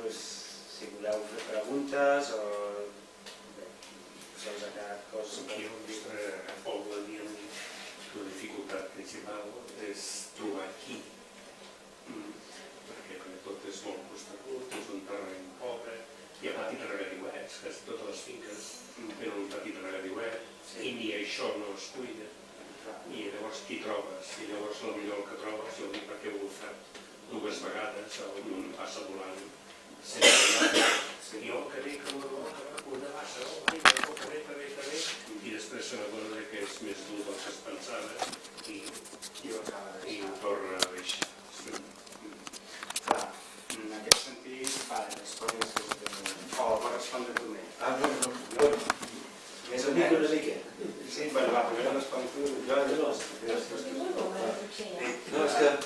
si voleu fer preguntes o se us ha quedat coses... Aquí al nostre poble diem que la dificultat principal és trobar qui, perquè tot és molt costagut, és un terreny pobre, hi ha petits regadiuets, quasi totes les finques tenen un petit regadiuet i ni això no es cuida. I llavors qui trobes? I llavors el millor que trobes, jo ho dic perquè ho he fet 2 vegades, un passa volant jo que dic una bassa, i després se n'adona que és més dur del que es pensava i ho torna a baixar. Clar, en aquest sentit, respongues o va respondre tu més. Més o menys. Una mica. Sí, bueno, va, primer respon tu. Jo no. No, és que...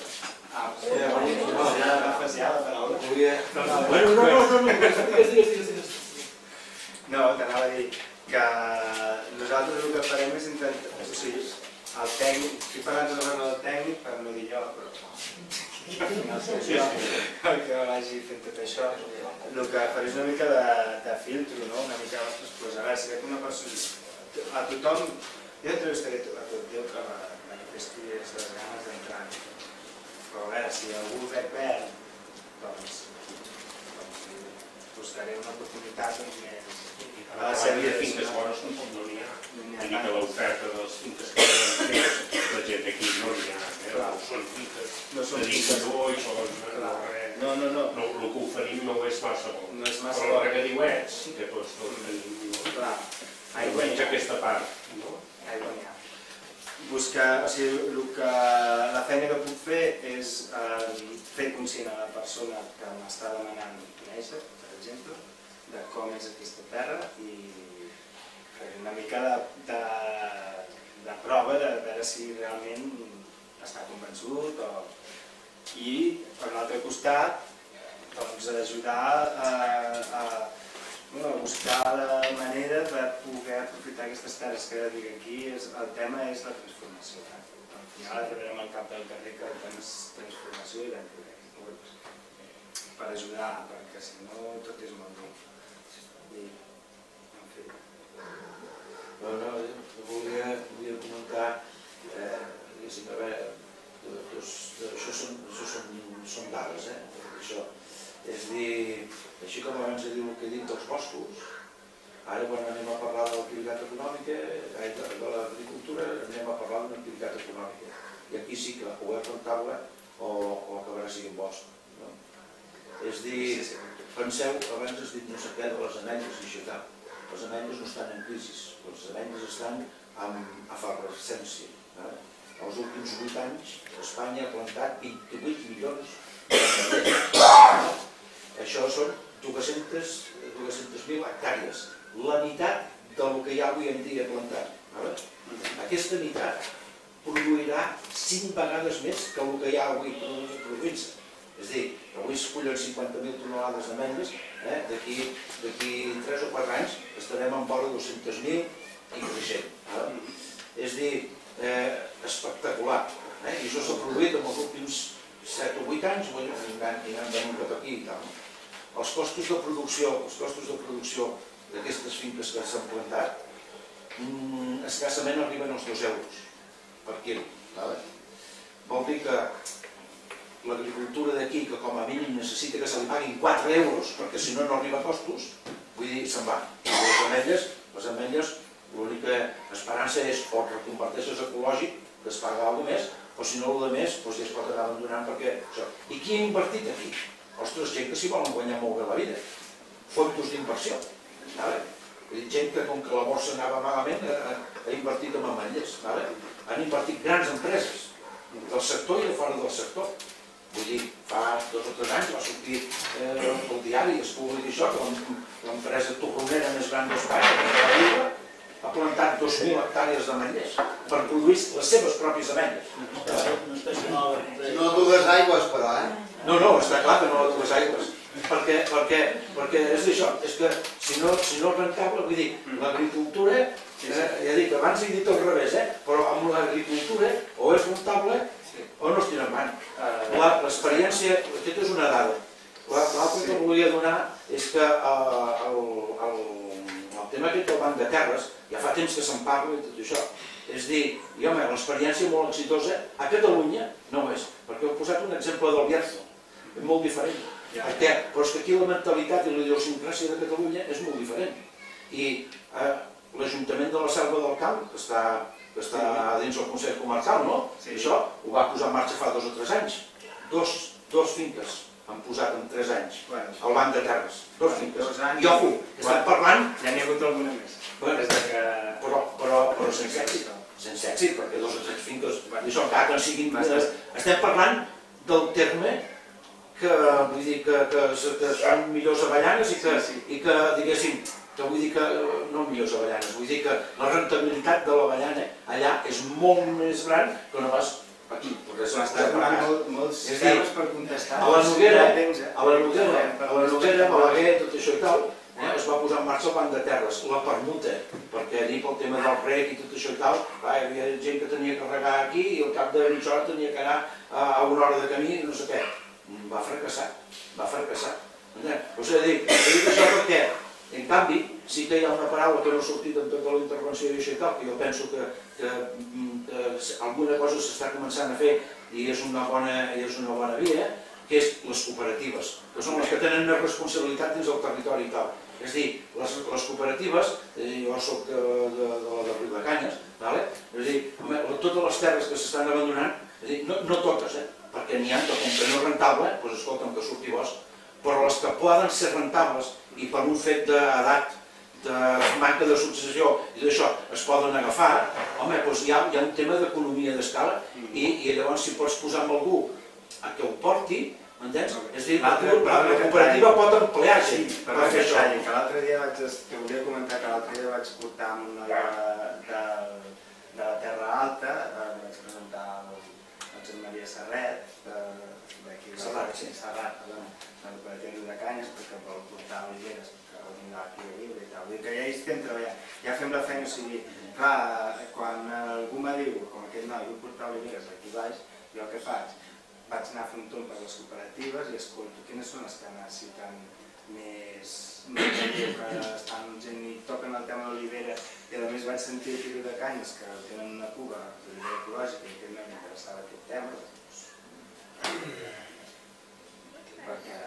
Ja la paraula. No, t'anava a dir que nosaltres el que farem és intentar... O sigui, el tècnic... Estic parlant del tècnic per no dir jo, però... Al final soc jo el que vagi fent tot això. El que faré és una mica de filtro, no? Una mica de... Pues a veure, si veig una persona... A tothom... Jo entrevistaré a tot Déu que manifesti les ganes d'entrar. Però a veure, si algú veig verd, doncs buscaré una oportunitat més... A la sèrie de finques bones tampoc no n'hi ha. Vull dir que l'oferta de les finques que tenen fet, la gent d'aquí no n'hi ha. Són finques de dictador i són res. No. El que oferim no és massa bo. Però els regadiuets sí que tots tenim. Clar. Almenys aquesta part. Aigua n'hi ha. Buscar, o sigui, la feina que puc fer és fer conscient a la persona que m'està demanant conèixer, per exemple, de com és aquesta terra i fer una mica de prova de veure si realment està convençut i, per l'altre costat, ajudar a buscar la manera de poder aprofitar aquestes terres que dic aquí. El tema és la transformació. Al final arribarem al cap del carrer que el tema és transformació i l'entorn. Per ajudar, perquè si no tot és molt dur. Jo volia comentar, diguéssim, a veure, això són dades, és dir, així com abans he dit el que he dit dels boscos, ara quan anem a parlar de l'activitat econòmica, de l'agricultura, anem a parlar d'una activitat econòmica. I aquí sí que o és rentable o acabarà sent bosc. És dir, penseu, abans has dit no sé què de les ametlles i això tal. Les ametlles no estan en crisi, les ametlles estan en efervescència. Els últims 8 anys Espanya ha plantat 28 milions d'ametlles. Això són 200.000 hectàrees, la meitat del que hi ha avui en dia plantat. Aquesta meitat produirà 5 vegades més que el que hi ha avui produint-se. És a dir, avui es cullen 50.000 tonelades d'ametlles, d'aquí 3 o 4 anys estarem en vora 200.000 i creixent. És a dir, espectacular. I això s'ha produït en els últims 7 o 8 anys, i n'han venut cap aquí i tal. Els costos de producció d'aquestes finques que s'han plantat escassament arriben als 2 euros per quilo. Vol dir que l'agricultura d'aquí, que com a mínim necessita que se li paguin 4 euros, perquè si no no arriba a costos, vull dir, se'n va. Les ametlles, l'única esperança és o reconverteixes ecològic, que es paga alguna cosa més, o si no, el més, ja es pot anar abandonant perquè... I qui ha invertit aquí? Ostres, gent que s'hi volen guanyar molt bé la vida. Fons d'inversió. Gent que, com que la borsa anava malament, ha invertit en ametlles. Han invertit grans empreses, del sector i de fora del sector. Vull dir, fa 2 o 3 anys va sortir pel diari, es publica això, que l'empresa torronera més gran d'Espanya, ha plantat 2.000 hectàrees d'ametlles per produir les seves pròpies ametlles. No dues aigües, però, No, està clar que no dues aigües. Perquè és això, és que si no és rentable, vull dir, l'agricultura, ja dic, abans he dit al revés, però amb l'agricultura o és rentable o no es tira en van. L'experiència, aquesta és una dada, L'altre que volia donar és que el tema aquest del banc de terres, ja fa temps que se'n parla i tot això, és dir, i home, l'experiència molt exitosa a Catalunya no ho és, perquè heu posat un exemple del Bierzo, és molt diferent, però és que aquí la mentalitat i la idiosincràsia de Catalunya és molt diferent. I l'Ajuntament de la Selva del Camp, que està dins del Consell Comarcal, no? Això ho va posar en marxa fa 2 o 3 anys. Dos finques han posat en 3 anys al banc de terres. 2 finques. I ojo, estem parlant... Ja n'hi ha hagut alguna més. Però sense èxit. Sense èxit, perquè 2 o 3 finques... Això encara que no siguin... Estem parlant del terme que són millors avellanes i que, diguéssim, que vull dir que, no millors avellanes, vull dir que la rentabilitat de l'avellana allà és molt més gran que no pas aquí. M'estàs donant molts temes per contestar. A la Noguera, Balaguer, tot això i tal, es va posar en marxa el banc de terres, la permuta, perquè allí pel tema del rec i tot això i tal, hi havia gent que tenia que regar aquí i al cap de mitja hora tenia que anar a 1 hora de camí i no sé què. Va fracassar. Us he dit això perquè, en canvi, sí que hi ha una paraula que no ha sortit en tota la intervenció i això i tal, que jo penso que alguna cosa s'està començant a fer i és una bona via, que és les cooperatives, que són les que tenen més responsabilitat dins del territori i tal. És a dir, les cooperatives, jo soc de la de Riudecanyes, és a dir, totes les terres que s'estan abandonant, no totes, perquè n'hi ha que com que no és rentable, doncs escolta'm, que surti bosc, però les que poden ser rentables i per un fet d'edat, de manca de successió i d'això es poden agafar, home, doncs hi ha un tema d'economia d'escala i llavors si pots posar amb algú a que ho porti, m'entens? És a dir, la cooperativa pot emplear gent per fer això. L'altre dia volia comentar que l'altre dia vaig portar amb un noi de la Terra Alta, vaig presentar el Josep Maria Serret, d'aquí Serrat, de la cooperativa de Canyes, perquè vol portar oliveres, que vindrà aquí a Lliure i tal. Vull dir que ja hi estem treballant, ja fem la feina, o sigui, clar, quan algú me diu, com aquest noi, vull portar oliveres aquí baix, jo el que faig? Vaig anar a fer un tomb per les cooperatives i escolto quines són les que necessiten més que estan gent i toquen el tema de l'olivera i a més vaig sentir a Tiro de Canyes que tenen una cuba d'olivera ecològica i que no m'interessava aquest tema perquè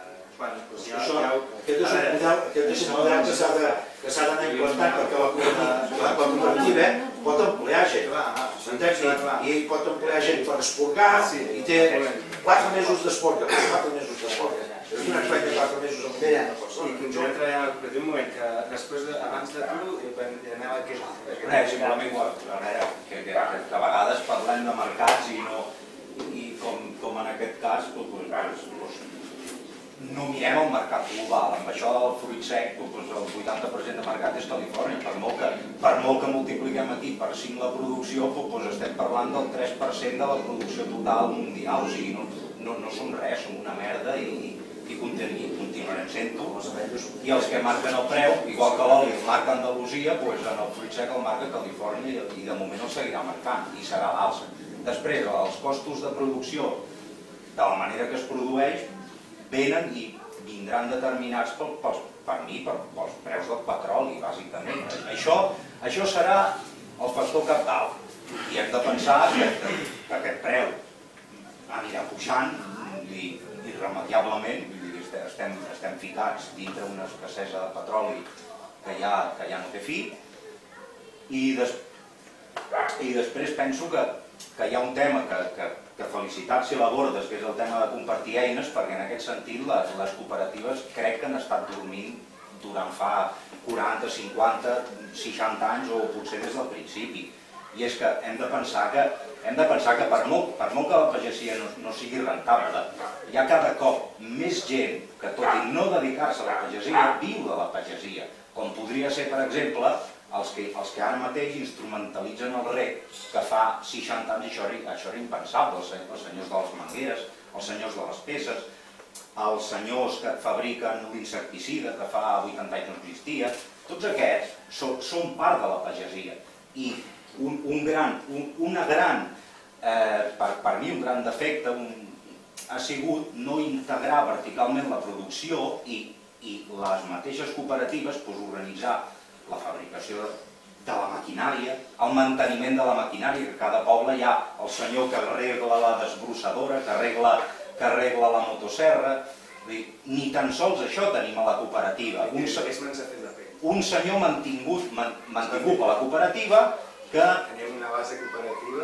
aquest és un model que s'ha d'anar implantant perquè la cooperativa pot emplear gent i pot emplear gent per esporgar i té 4 mesos d'esporga és un espai de 4 mesos amb una persona. I continuem treballant a la cooperativa un moment que després, abans de tu, anava a aquest... Simplement que a vegades parlem de mercats i com en aquest cas no mirem el mercat global. Amb això del fruit sec, el 80% de mercat és Califòrnia. Per molt que multipliquem aquí per 5 la producció, estem parlant del 3% de la producció total mundial. O sigui, no som res, som una merda i continuarem sent-ho. I els que marquen el preu, igual que l'oli el marca Andalusia, en el fruit sec el marca Califòrnia i de moment el seguirà marcant i serà l'alça. Després, els costos de producció, de la manera que es produeix, venen i vindran determinats per mi, pels preus del petroli, bàsicament. Això serà el factor cabdal i hem de pensar que aquest preu anirà pujant irremediablement, estem ficats dintre una escassesa de petroli que ja no té fi i després penso que hi ha un tema que felicitats si l'abordes, que és el tema de compartir eines, perquè en aquest sentit les cooperatives crec que han estat dormint durant fa 40, 50, 60 anys o potser des del principi. I és que hem de pensar que per molt que la pagesia no sigui rentable, hi ha cada cop més gent que, tot i no dedicar-se a la pagesia, viu de la pagesia. Com podria ser, per exemple, els que ara mateix instrumentalitzen el rec, que fa 60 anys això era impensable, els senyors de les mangueres, els senyors de les peces, els senyors que fabriquen l'insecticida, que fa 80 anys no existia, tots aquests són part de la pagesia. I per mi un gran defecte, ha sigut no integrar verticalment la producció i les mateixes cooperatives organitzar la fabricació de la maquinària, el manteniment de la maquinària, que a cada poble hi ha el senyor que arregla la desbrossadora, que arregla la motosserra. Ni tan sols això tenim a la cooperativa. Un senyor mantingut per la cooperativa que... Tenim una base cooperativa.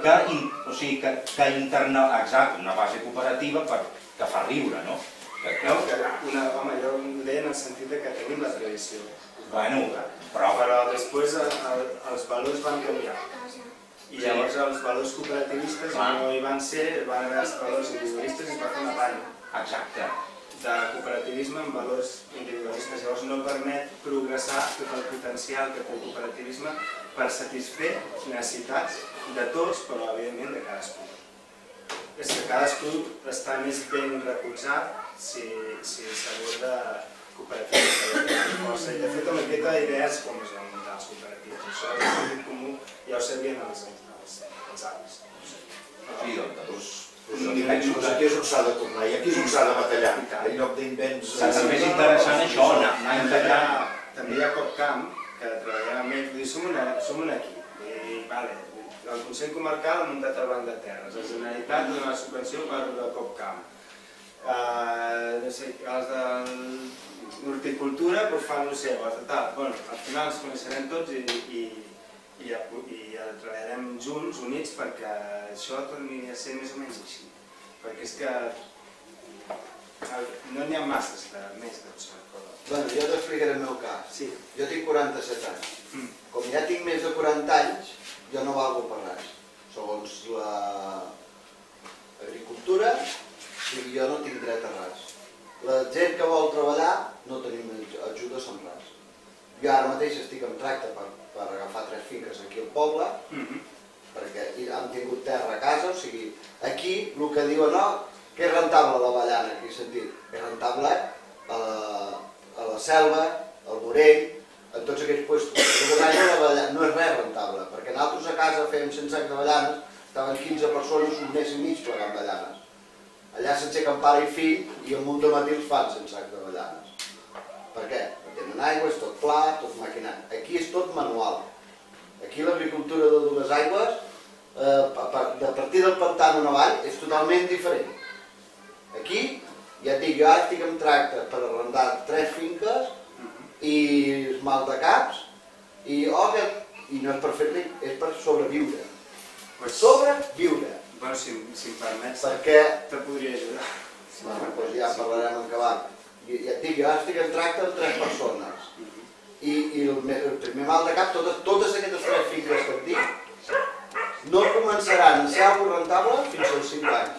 Exacte, una base cooperativa que fa riure, no? Home, jo ho deia en el sentit que tenim la tradició. Però després els valors van canviar. I llavors els valors cooperativistes no hi van ser, van haver els valors individualistes i es va fer una banya. Exacte. De cooperativisme amb valors individualistes. Llavors no permet progressar tot el potencial que té el cooperativisme per satisfer necessitats de tots, però evidentment de cadascú. És que cadascú està més ben recolzat si s'aborda cooperatives. De fet, amb aquesta idea és com es van muntar les cooperatives. Això és un sentit comú, ja ho sabien els avis. Sí, doncs... Aquí és on s'ha de tornar i aquí és on s'ha de batallar, en lloc d'invents... També és interessant això, anar integrant... També hi ha COPCAM, que treballem amb ells, i som un equip. El Consell Comarcal ha muntat el Banc de Terres, la Generalitat dona la subvenció per la COPCAM. Els de l'horticultura fan el seu, els de tal. Al final ens coneixerem tots i treballarem junts, units, perquè això torni a ser més o menys així. Perquè és que no n'hi ha masses més d'observadors. Jo t'explicaré el meu cas. Jo tinc 47 anys. Com ja tinc més de 40 anys, jo no valgo per res. Segons l'agricultura, jo no tinc dret a res. La gent que vol treballar no tenim ajudes en res. Jo ara mateix estic en tracte per agafar 3 finques aquí al poble, perquè han tingut terra a casa, o sigui, aquí el que diuen, no, que és rentable l'avellana, aquí he sentit, és rentable a la selva, al Morell, en tots aquells puestos. Però no és res rentable, perquè nosaltres a casa fèiem 100 sacs d'avellanes, estaven 15 persones un mes i mig plegant avellanes. Allà s'aixequen pare i fill i un munt de matí els fan 100 sacs d'avellanes. Per què? Tenen aigua, és tot pla, tot maquinat. Aquí és tot manual. Aquí l'agricultura de dues aigües, a partir del pantà en avall, és totalment diferent. Aquí, ja et dic, jo ara estic en tracte per arrendar 3 finques i esmalt de caps i no és per fer ric, és per sobreviure. Sobreviure. Bueno, si em permets, te podria ajudar. Doncs ja parlarem en acabat. Ja et dic, jo ara estic en tracte amb 3 persones. I el primer mal de cap, totes aquestes 3 finques que et dic, no començaran a ser alguna rentable fins als 5 anys.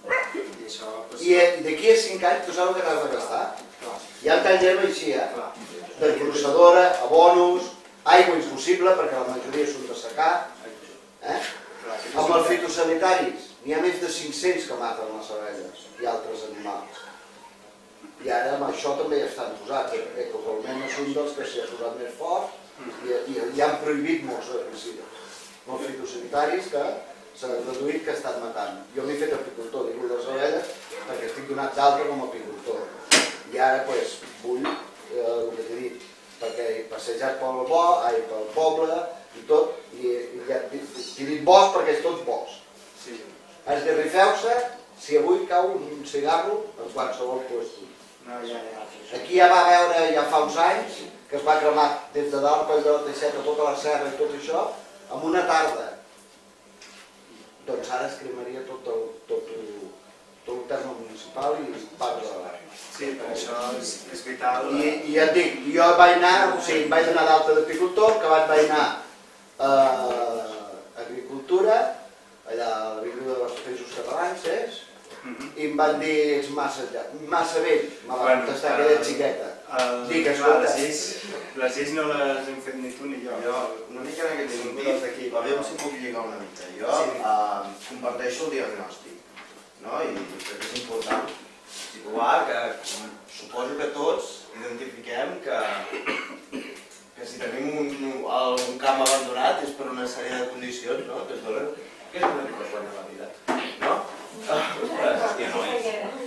I d'aquí a 5 anys, tu saps el que t'has de gastar? Ja en tallem així, de processadora, abonos, aigua impossible, perquè la majoria són de secar. Amb els fitosanitaris, n'hi ha més de 500 que maten les abelles i altres animals. I ara amb això també ja estan posats. Ecocolment és un dels que s'hi ha posat més fort i han prohibit molts herbicides. Molts fitosanitaris que s'han reduït que estan matant. Jo m'he fet apicultor, dic les abelles, perquè estic donat d'altre com a apicultor. I ara vull el que t'he dit, perquè he passejat pel poble i tot, i ja t'he dit bosc perquè és tot bosc. Esgarrifeu-se si avui cau un cigarro en qualsevol lloc. Aquí ja va veure ja fa uns anys que es va cremar des de dalt per allò de tota la serra i tot això en una tarda. Doncs ara es cremaria tot el terme municipal i part de l'àrea. Sí, per això és vital. I ja et dic, jo vaig anar d'alta d'apicultor, que vaig anar a agricultura, allà a l'Avinguda dels Països Catalans, i em van dir, ets massa vell, me va contestar aquella xiqueta. Dic, escolta... Les lleis no les hem fet ni tu ni jo. Una mica en aquest sentit, aviam si puc lligar una mica. Jo comparteixo el diagnòstic, i crec que és important situar que suposo que tots identifiquem que si tenim un camp abandonat és per una sèrie de condicions que es donen, que és una mica bona la vida, no?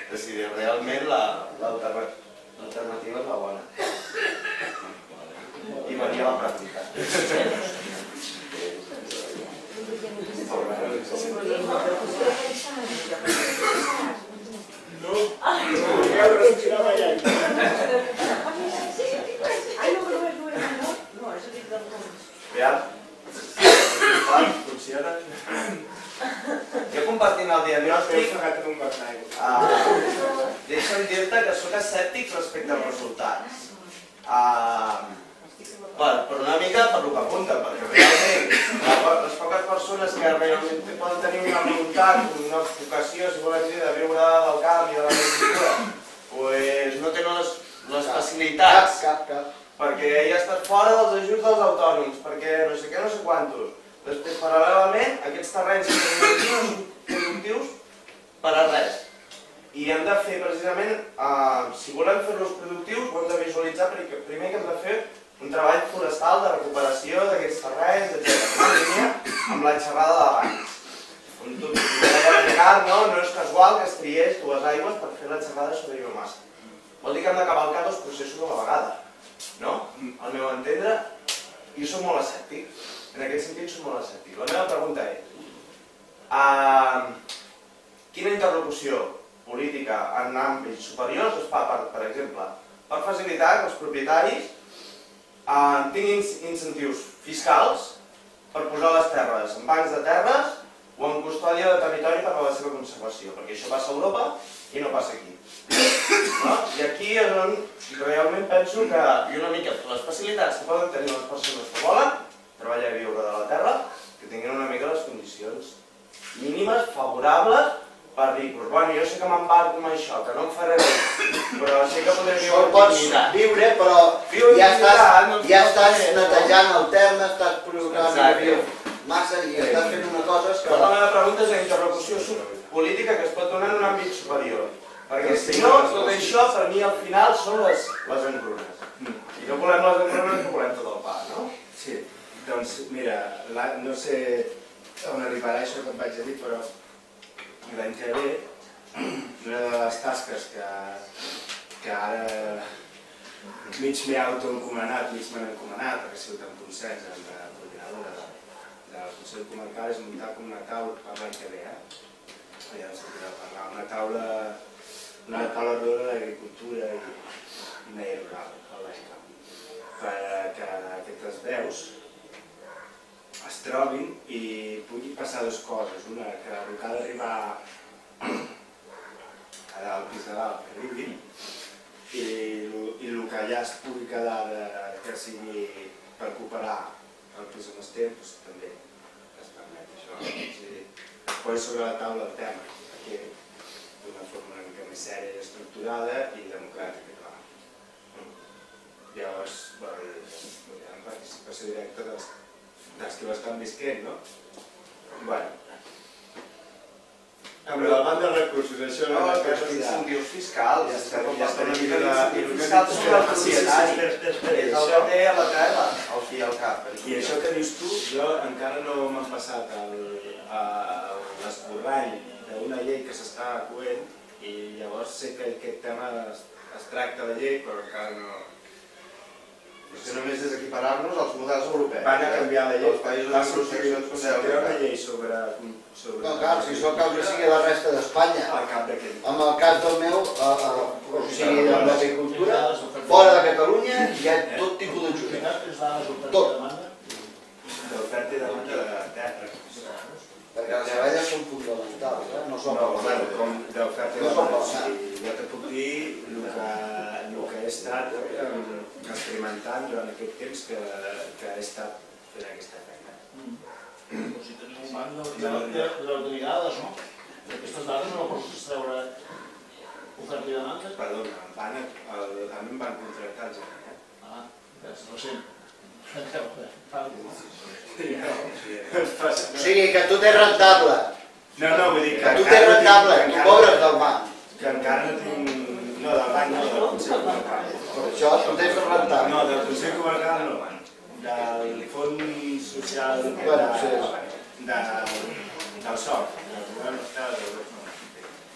decidir realment l'alternativa és la bona. I venia la pregunta. No, ja ho respirava ja. Aviam. Funciona? Jo compartint el diagnòstic, deixa'm dir-te que sóc escèptic respecte als resultats. Per una mica per el que apunten, perquè realment les poques persones que realment poden tenir una voluntat, una vocació, si volen dir, de viure del camp i de l'agricultura, no tenen les facilitats, perquè ja estàs fora dels ajuts dels autònoms, perquè no sé què, no sé quantos. Després, paral·lelament, aquests terrenys no són productius per a res. I hem de fer, precisament, si volem fer-los productius, ho hem de visualitzar primer que hem de fer un treball forestal de recuperació d'aquests terrenys, etc. En línia amb la xerrada d'abans. Com tu deia Ricard, no és casual que es triés dues aigües per fer la xerrada sobre biomassa. Vol dir que hem de cavalcar dos processos a la vegada. No? Al meu entendre, jo soc molt escèptic. En aquest sentit soc molt escèptic. La meva pregunta és quina interlocució política en àmbits superiors es fa, per exemple, per facilitar que els propietaris tinguin incentius fiscals per posar les terres en bancs de terres o en custòdia de territori per a la seva conservació, perquè això passa a Europa i no passa aquí. I aquí és on realment penso que i una mica les facilitats que poden tenir les persones que volen treballar i viure de la terra, que tinguin una mica les condicions mínimes, favorables, per dir, bueno, jo sé que m'embarco amb això, que no em faré res, però sé que podré viure amb dignitat. Viure, però ja estàs netejant el terme, estàs programant massa i estàs fent una cosa que... La meva pregunta és la interlocució política que es pot donar en un àmbit superior. Perquè si no, tot això per mi al final són les engrunes. I no volem les engrunes, no volem tot el pa, no? Sí, doncs mira, no sé on arribarà això que em vaig a dir, però l'any que ve, una de les tasques que ara mig m'he autoencomanat, mig m'han encomanat, perquè ha sigut en consens amb la coordinadora del Consell Comarcal, és muntar com una taula per l'any que ve, ja no sé què parlar, una taula rodona d'agricultura i medi rural, perquè aquestes veus es trobin i pugui passar dues coses. Una, que el que ha d'arribar al pis de dalt que arribi i el que ja es pugui quedar que sigui per cooperar el pis on estem, també es permet això. Es posa sobre la taula el tema, d'una forma una mica més sèria i estructurada i democràtica. Llavors, hi ha participació directa dels que l'estan visquent, no? Bueno, amb la banda de recursos, això no és els incentius fiscals, ja està una mica l'incentiu fiscal sobre el propietari, és el que té a la terra, al fi i al cap. I això que dius tu, jo encara no m'han passat l'esborrany d'una llei que s'està coent i llavors sé que aquest tema es tracta de llei, però encara no... Això només és equiparar-nos als models europeus. Van a canviar la llei. Els països anglosaxons com hi ha una llei sobre... No, clar, si això cal que sigui la resta d'Espanya. Al cap d'aquest. En el cas del meu, o sigui, de l'agricultura, fora de Catalunya hi ha tot tipus d'ajuts. Tot. D'oferta i demanda de terra. Perquè les abelles són fonamentals, no són d'oferta i demanda. Jo te puc dir el que he estat experimentant durant aquest temps que he estat fent aquesta feina. Si teniu un banc de dades, no? Aquestes dades no pots extreure oferta i demanda? Perdona, a mi em van contractar el gener. Ah, és recent. O sigui, que tot és rentable. No, vull dir que tot és rentable, tu cobres del banc. Que encara no tinc... No, del banc no, del Consell Comarcal. Per això tot és rentable. No, del Consell Comarcal no. Del Fons Social del SOC, del Govern Estatal de l'Europa.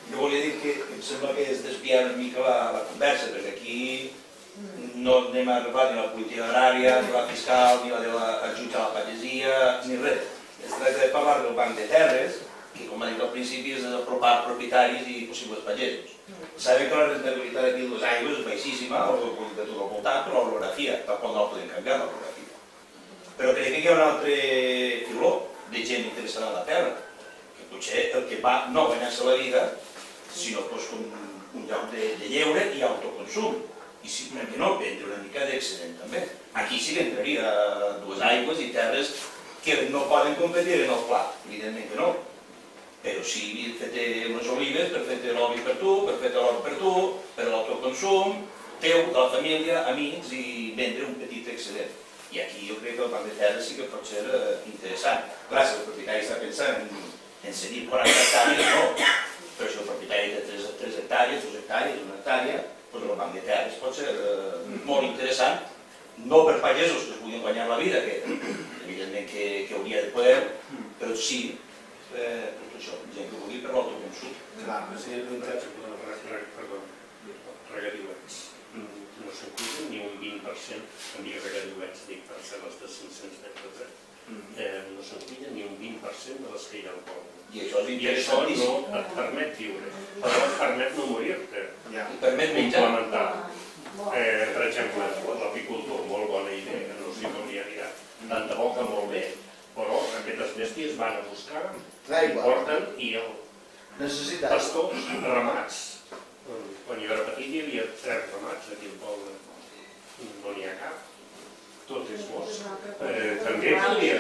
Jo volia dir que em sembla que es desvia una mica la conversa, perquè aquí no anem a arreglar ni la política agrària, ni la fiscal, ni la de l'ajut a la pagesia, ni res. Es tracta de parlar del banc de terres, que com ha dit al principi és d'apropar propietaris i possibles pagesos. Sabem que la rentabilitat aquí de les aigües és baixíssima, de tot al voltant, per l'orografia, tal qual no la podem canviar, l'orografia. Però crec que hi ha un altre filó de gent interessada en la terra, que potser el que va no guanyar-se la vida, sinó un lloc de lleure i autoconsum. I simplement no, vendre una mica d'excedent també. Aquí sí que entraria dues aigües i terres que no poden competir en el pla, evidentment que no. Però sí fer unes olives per fer l'oli per tu, per fer l'or per tu, per l'autoconsum, teu, de la família, amics i vendre un petit excedent. I aquí jo crec que el banc de terres sí que pot ser interessant. Clar, si el propietari està pensant en cedir 40 hectàrees, no. Però si el propietari té 3 hectàrees, 2 hectàrees, 1 hectàrea, doncs el banc de terres pot ser molt interessant, no per pagesos que es vulguin guanyar la vida, que evidentment que hauria de poder, però sí tot això, gent que vulgui per l'autoconsum. Clar, però sí, Perdó, regadiuets. No s'encuiden ni un 20%, em dic regadiuets, dic per ser les de 500 metres, no s'encuiden ni un 20% de les que hi ha al poble. I això és I això interessantíssim. no et permet viure, però et permet no morir-te. I permet menjar. Complementar. Per exemple, l'apicultor, molt bona idea, no sé com hi anirà. Tant de bo que molt bé, però aquestes bèsties van a buscar, porten i Necessitat. pastors, ramats. Quan jo era petit hi havia 3 ramats aquí al poble, no n'hi ha cap. Tot és bosc. També podria...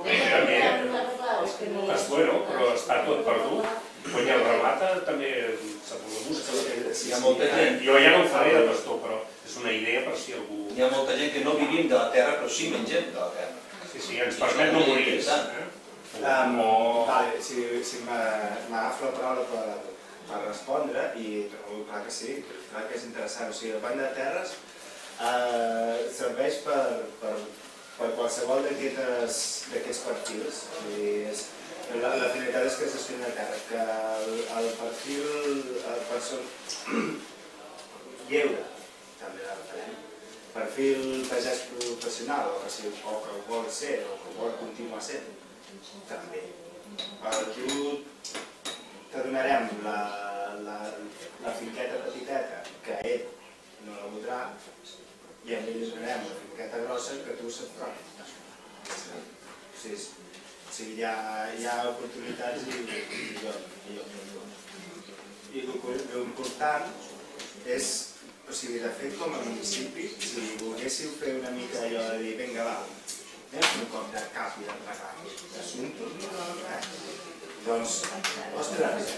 Bueno, però està tot perdut. Quan hi ha el ramata també se busca. Hi ha molta gent. Jo ja no ho faré de pastor, però és una idea per si algú... Hi ha molta gent que no vivim de la terra, però sí mengem de la terra. Sí, ens permet no morir. Si m'agafo la paraula per respondre, i clar que sí, clar que és interessant. O sigui, el banc de terres serveix per qualsevol d'aquests perfils. La finalitat és que es gestioni la terra, que el perfil lleure, també la referent, perfil pagès professional, o que ho vol ser, o que ho vol continuar sent, també. Tu t'adonarem la finqueta petiteta que ell no la voldrà, i a mi li donarem la finqueta grossa que tu se't trobi. O sigui, hi ha oportunitats i l'important és, o sigui, de fet, com a municipi, si volguéssiu fer una mica allò de dir, vinga, va, un cop de cap i d'entregar d'assumptes, doncs, ostres,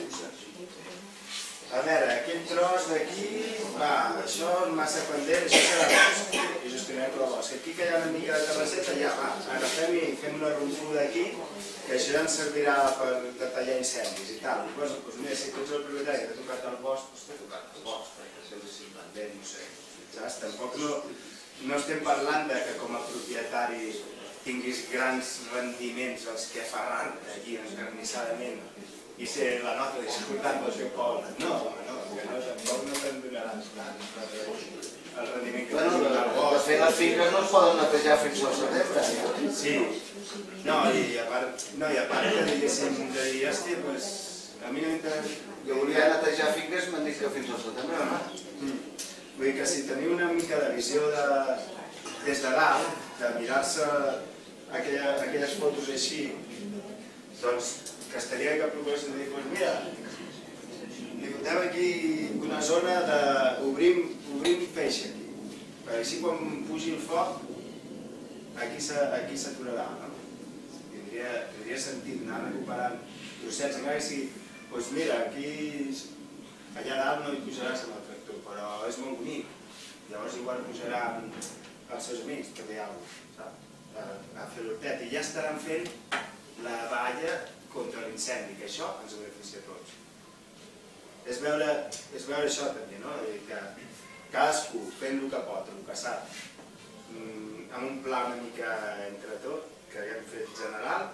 a veure, aquell tros d'aquí, va, això és massa pendent, això serà bosc, i gestionarem el bosc. Aquí que hi ha una mica de terrasseta, ja va, agafem i fem una rompuda aquí, que això ja ens servirà per tallar incendis i tal. Doncs mira, si tu ets el propietari que t'ha tocat el bosc, doncs t'ha tocat el bosc, perquè això és pendent, no sé. Saps? Tampoc no estem parlant que com a propietari tinguis grans rendiments els que aferrar-te aquí encarnissadament i ser la nota disfrutant del seu poble. No, tampoc no te'n donaran el rendiment que tens al bosc. De fet, les finques no es poden netejar fins al setembre. Sí. No, i a part que diguéssim de dir, hòstia, doncs, a mi no m'interessa. Jo volia netejar finques, m'han dit que fins al setembre no. Vull dir que si teniu una mica de visió des de dalt, de mirar-se aquelles fotos així, doncs que estaria que proposessin de dir, doncs mira, li fotem aquí una zona d'obrim feix aquí, perquè així quan pugi el foc, aquí s'aturarà, no? Tindria sentit anar recuperant trossets, encara que sigui, doncs mira, aquí, allà dalt no hi pujaràs amb el tractor, però és molt bonic, llavors igual pujaran els seus amics, també hi ha algú, saps? A fer l'hortet, i ja estaran fent la valla contra l'incendi, que això ens beneficia a tots. És veure això també, no? Que cadascú fent el que pot, el que sap, amb un pla una mica entre tot, que haguem fet general,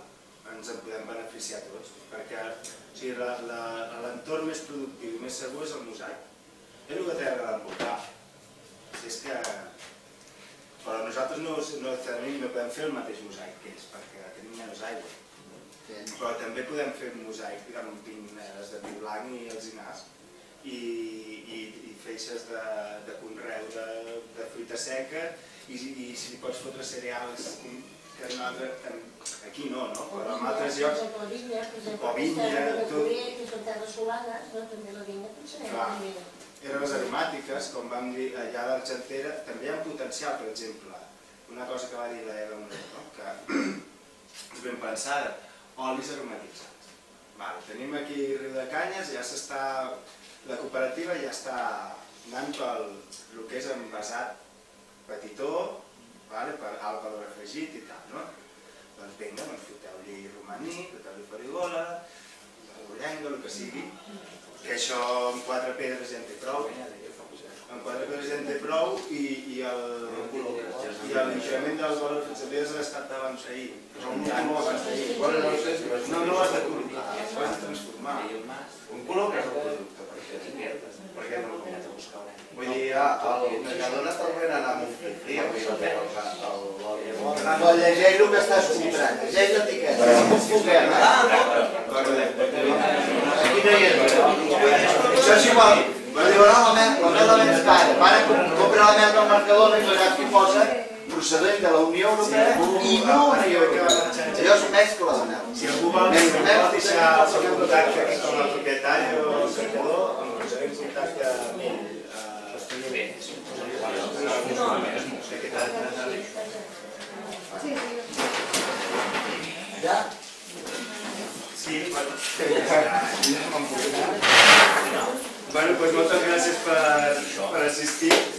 ens en podem beneficiar tots, perquè l'entorn més productiu i més segur és el mosaic. És el que té d'envoltar. Si és que... Però nosaltres no podem fer el mateix mosaic que ells, perquè tenim menys aigua. Però també podem fer un mosaic amb pinedes de pi blanc i alzinars i feixes de conreu de fruita seca i si li pots fotre cereals que aquí no, però en altres llocs o vinya, tot. Herbes aromàtiques, com vam dir allà a l'Argentera, també hi ha potencial, per exemple, una cosa que va dir l'Eva Moreno, que és ben pensada, olis aromatitzats. Tenim aquí Riudecanyes, la cooperativa ja està anant pel que és envasat petitó, per alt valor afegit i tal, no? Doncs vinga, foteu-li romaní, foteu-li farigola, ollenga, el que sigui, que això amb 4 pedres ja en té prou. Amb 4 pedres ja en té prou i l'increment del valor afegit ha estat abans ahir. No ho has de col·locar, ho has de transformar. Un col·loques el producte, per què no el buscar? Vull dir, el Mercadona està venent amb un fri, no, llegeix el que estàs comprant, llegeix l'etiqueta, no puc foguer. Aquí no hi és, això és igual. Però diu, no, la mel la menys cara, para comprar la mel del Mercadona i posar qui posa procedent de la Unió Europea i no Unió Europea. Allò es mescla la mel. Si algú vol deixar el seu contacte aquí com a propietari o cercador, em posaré en contacte amb ell. Ja? Sí, bueno, doncs moltes gràcies per assistir.